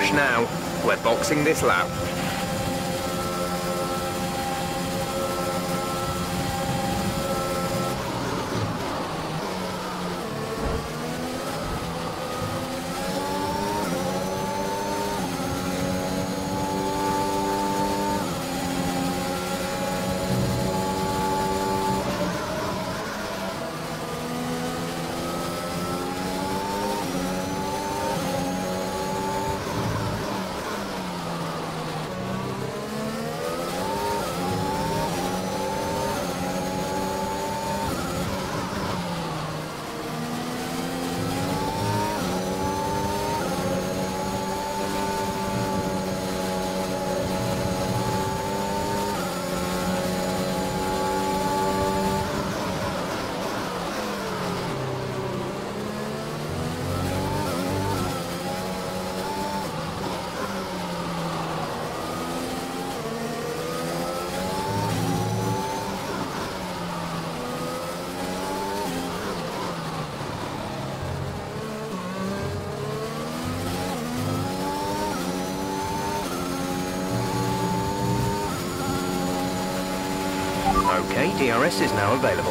rush now. We're boxing this lap. Okay, DRS is now available.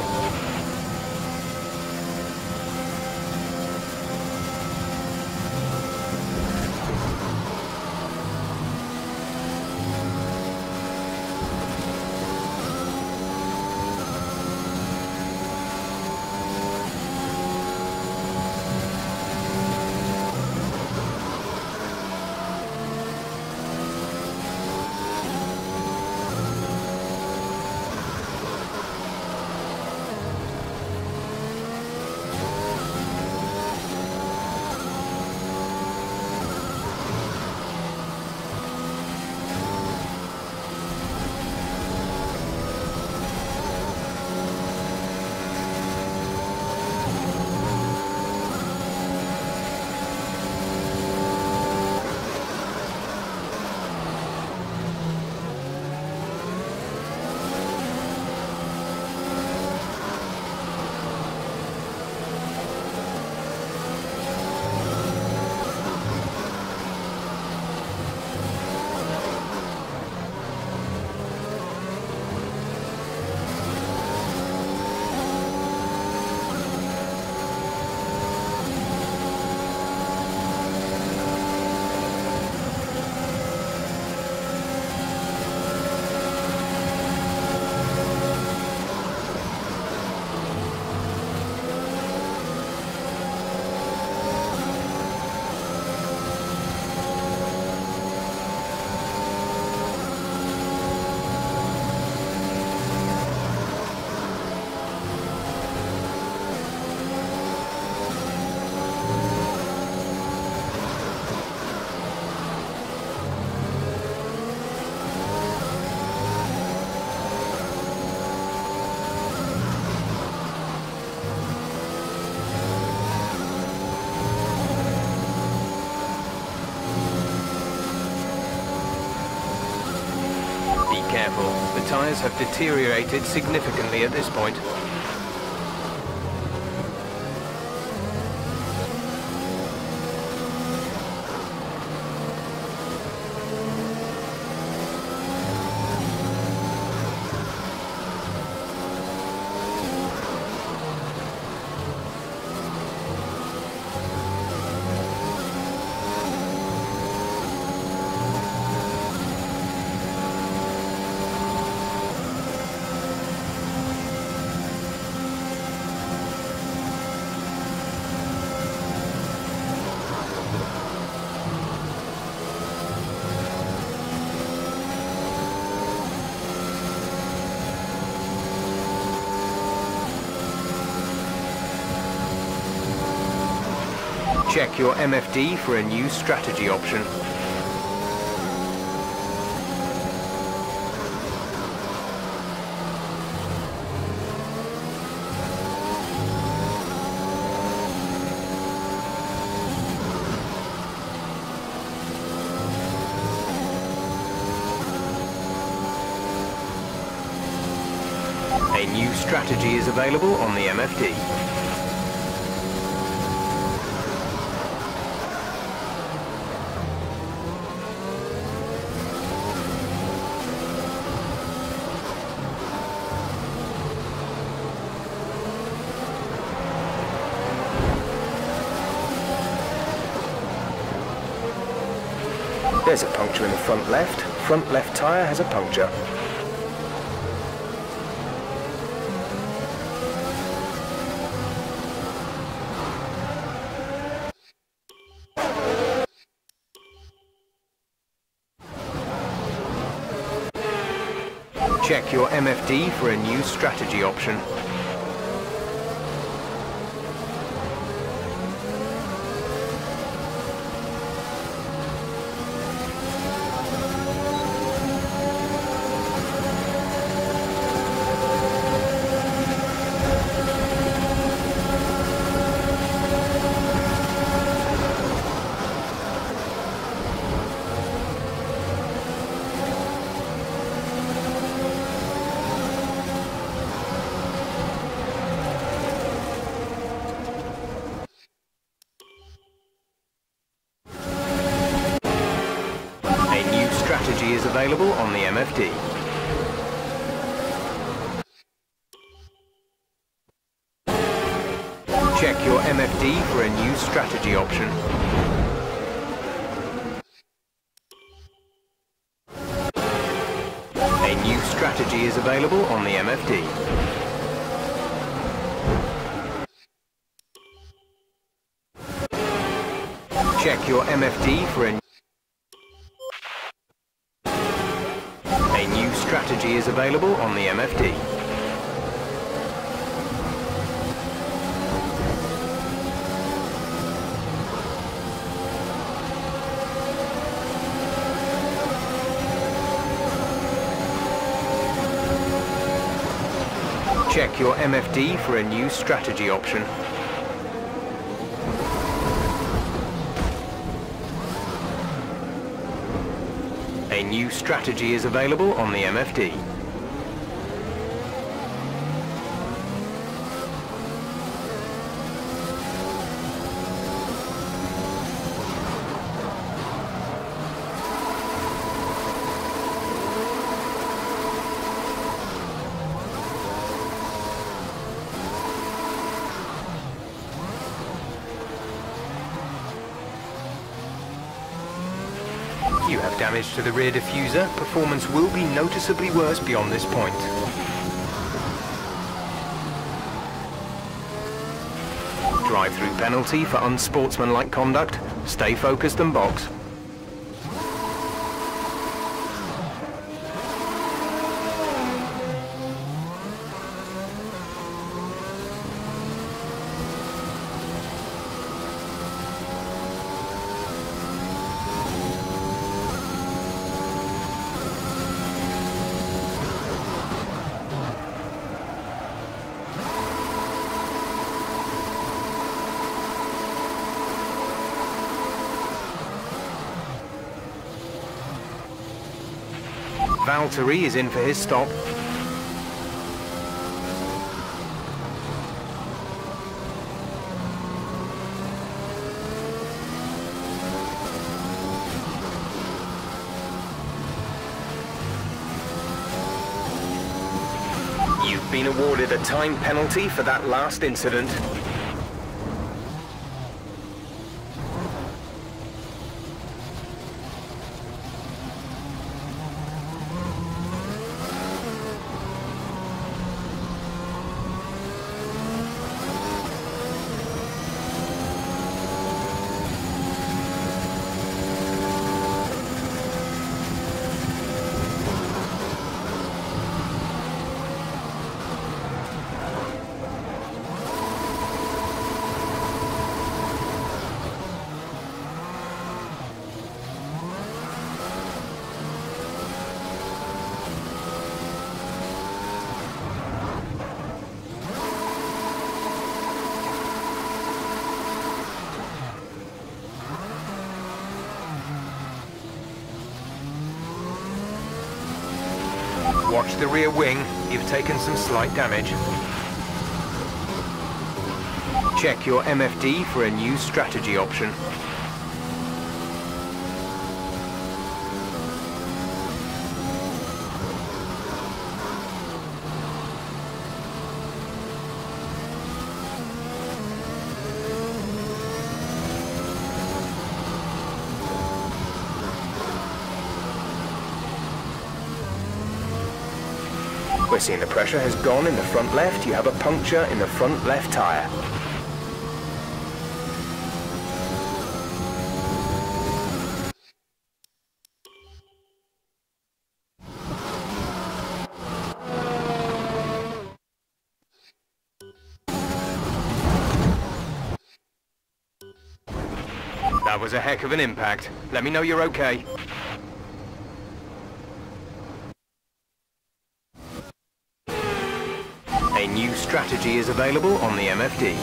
Careful, the tyres have deteriorated significantly at this point. Check your MFD for a new strategy option. A new strategy is available on the MFD. There's a puncture in the front left tyre has a puncture. Check your MFD for a new strategy option. Strategy is available on the MFD. Check your MFD for a new strategy option. A new strategy is available on the MFD. Check your MFD for a new strategy is available on the MFD. Check your MFD for a new strategy option. A new strategy is available on the MFD. You have damage to the rear diffuser. Performance will be noticeably worse beyond this point. Drive-through penalty for unsportsmanlike conduct. Stay focused and box. Valtteri is in for his stop. You've been awarded a time penalty for that last incident. Watch the rear wing, you've taken some slight damage. Check your MFD for a new strategy option. We're seeing the pressure has gone in the front left. You have a puncture in the front left tyre. That was a heck of an impact. Let me know you're okay. A new strategy is available on the MFD.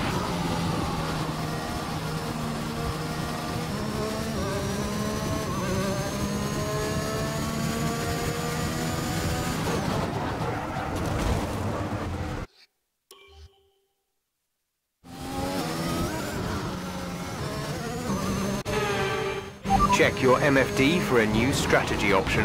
Check your MFD for a new strategy option.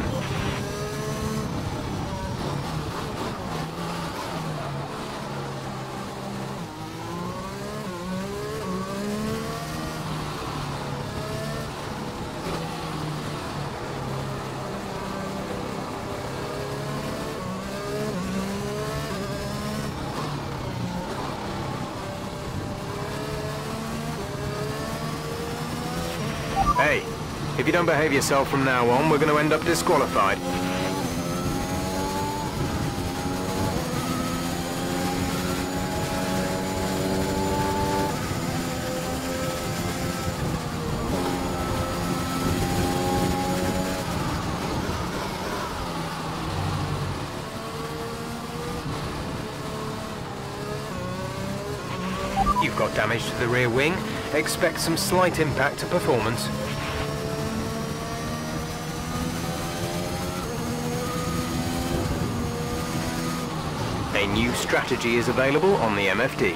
Hey, if you don't behave yourself from now on, we're going to end up disqualified. You've got damage to the rear wing. Expect some slight impact to performance. A new strategy is available on the MFD.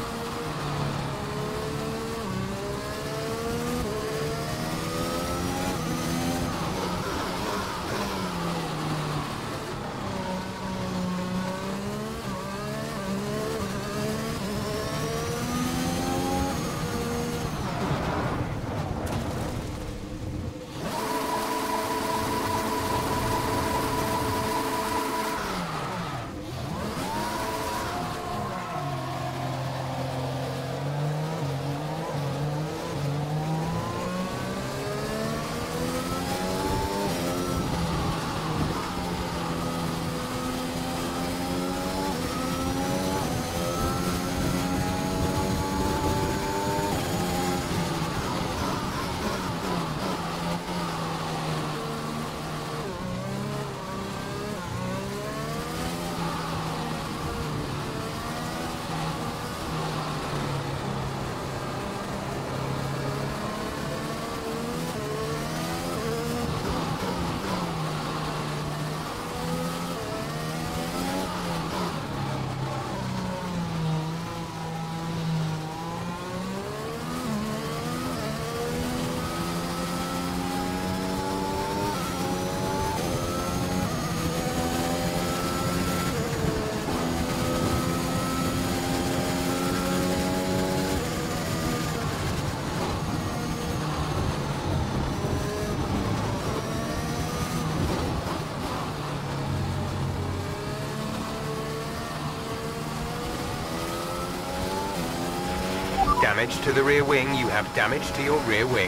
Damage to the rear wing. You have damage to your rear wing.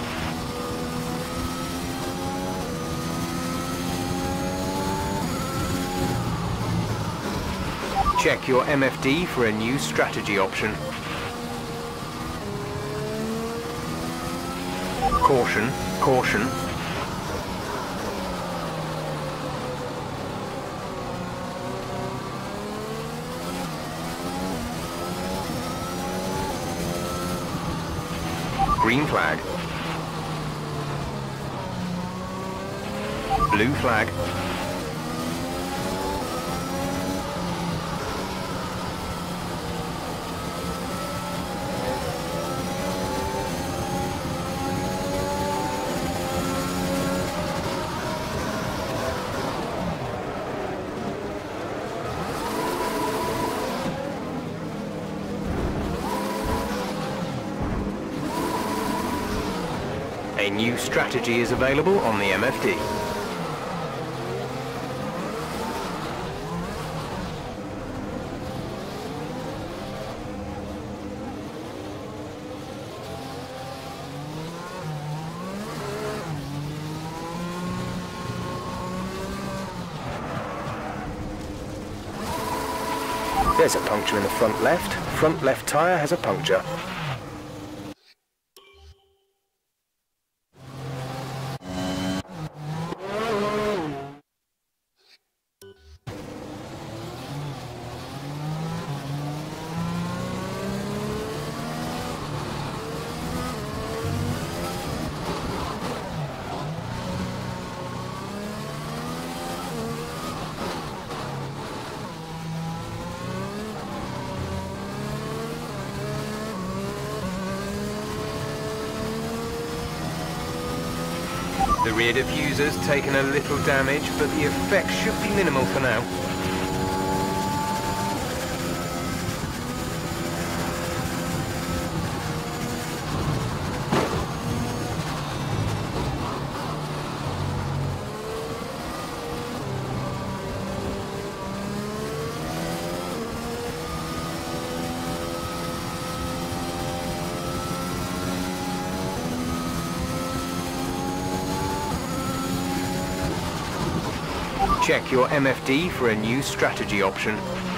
Check your MFD for a new strategy option. Caution, caution. Green flag. Blue flag. A new strategy is available on the MFD. There's a puncture in the front left. Front left tyre has a puncture. The rear diffuser's taken a little damage, but the effect should be minimal for now. Check your MFD for a new strategy option.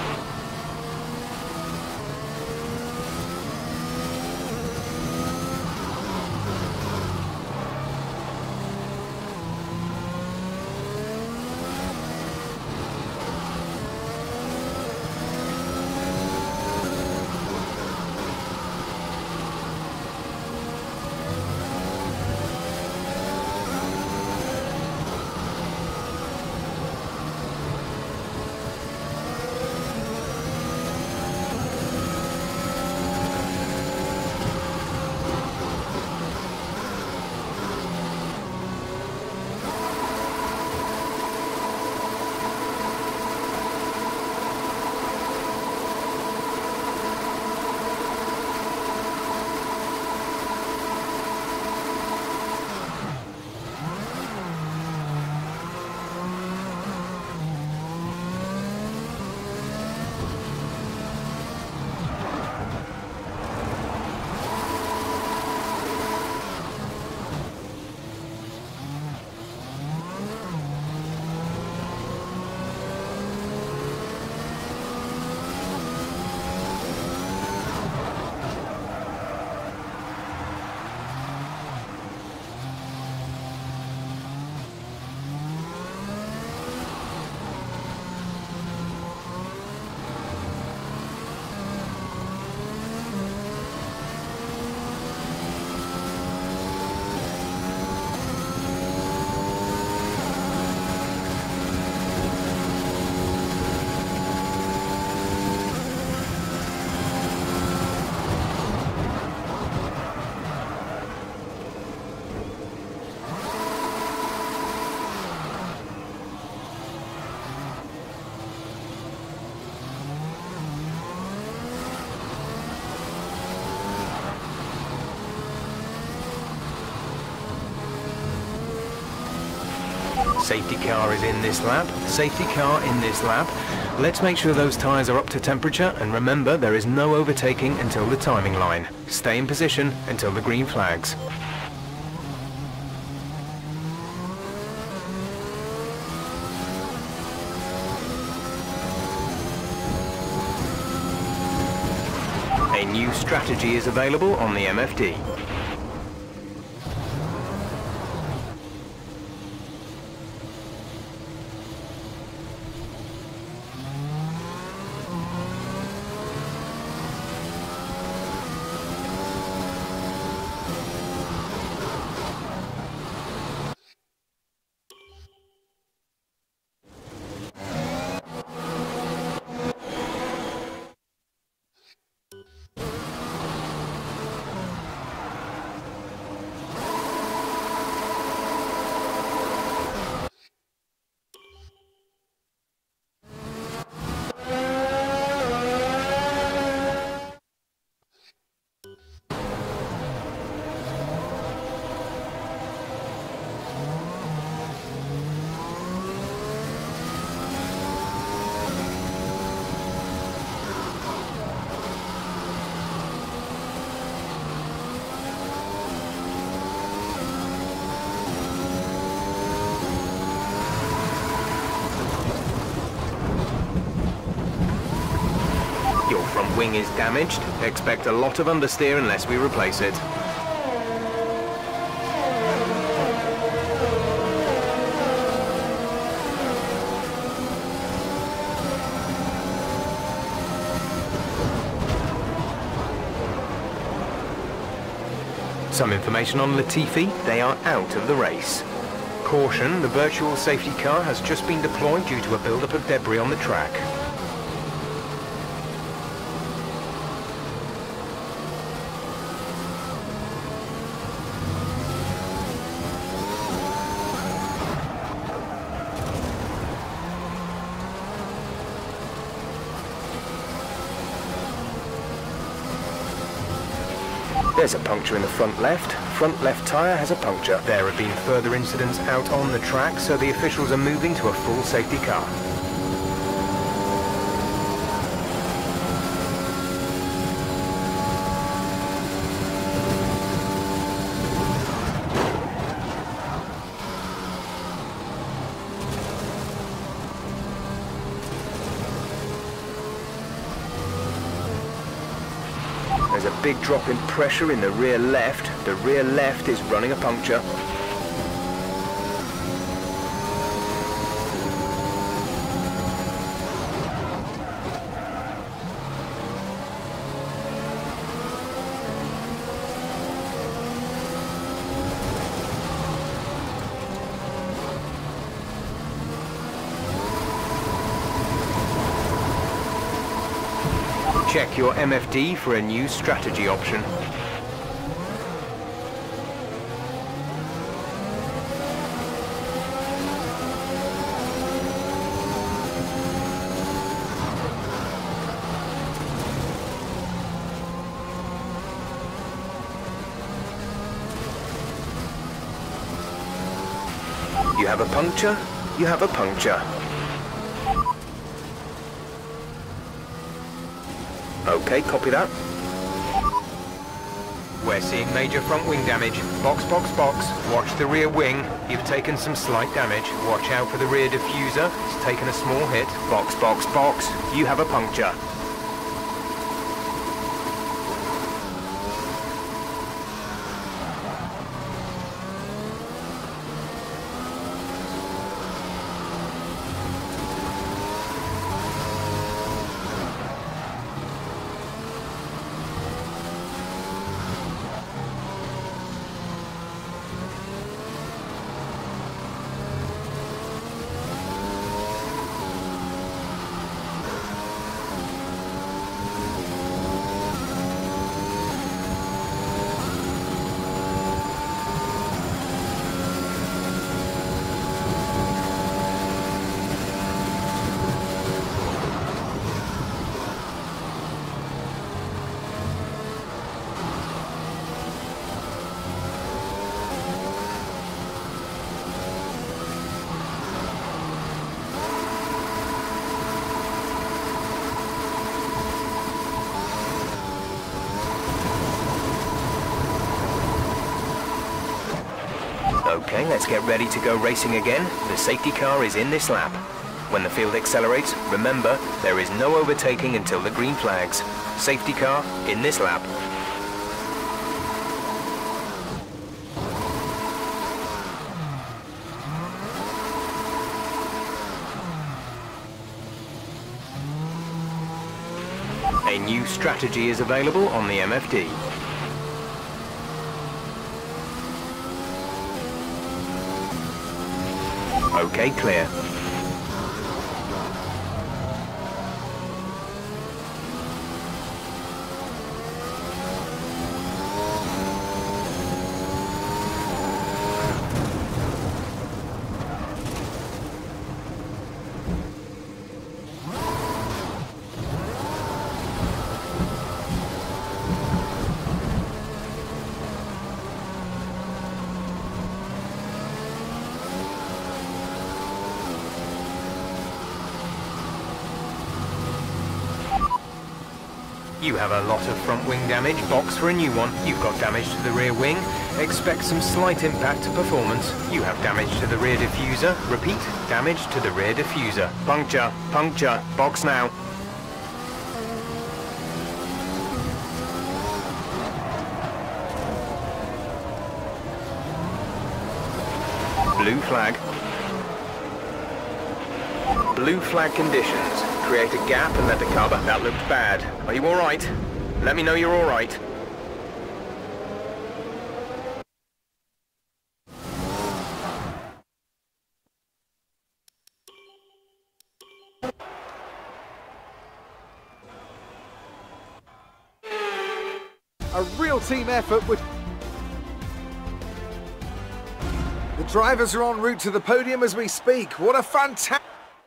Safety car is in this lap. Safety car in this lap. Let's make sure those tyres are up to temperature, and remember there is no overtaking until the timing line. Stay in position until the green flags. A new strategy is available on the MFD. Wing is damaged. Expect a lot of understeer unless we replace it. Some information on Latifi, they are out of the race. Caution, the virtual safety car has just been deployed due to a buildup of debris on the track. There's a puncture in the front left. Front left tyre has a puncture. There have been further incidents out on the track, so the officials are moving to a full safety car. There's a big drop in pressure in the rear left. The rear left is running a puncture. Check your MFD for a new strategy option. You have a puncture? You have a puncture. Okay, copy that. We're seeing major front wing damage. Box, box, box. Watch the rear wing. You've taken some slight damage. Watch out for the rear diffuser. It's taken a small hit. Box, box, box. You have a puncture. Okay, let's get ready to go racing again. The safety car is in this lap. When the field accelerates, remember, there is no overtaking until the green flags. Safety car in this lap. A new strategy is available on the MFD. Okay, clear. You have a lot of front wing damage. Box for a new one. You've got damage to the rear wing. Expect some slight impact to performance. You have damage to the rear diffuser. Repeat, damage to the rear diffuser. Puncture, puncture, box now. Blue flag. Blue flag conditions. Create a gap and let the cover. That looked bad. Are you alright? Let me know you're alright. A real team effort with... The drivers are en route to the podium as we speak. What a fantastic...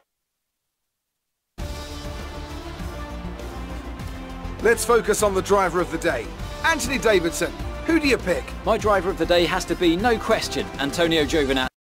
Let's focus on the driver of the day. Anthony Davidson, who do you pick? My driver of the day has to be, no question, Antonio Giovinazzi.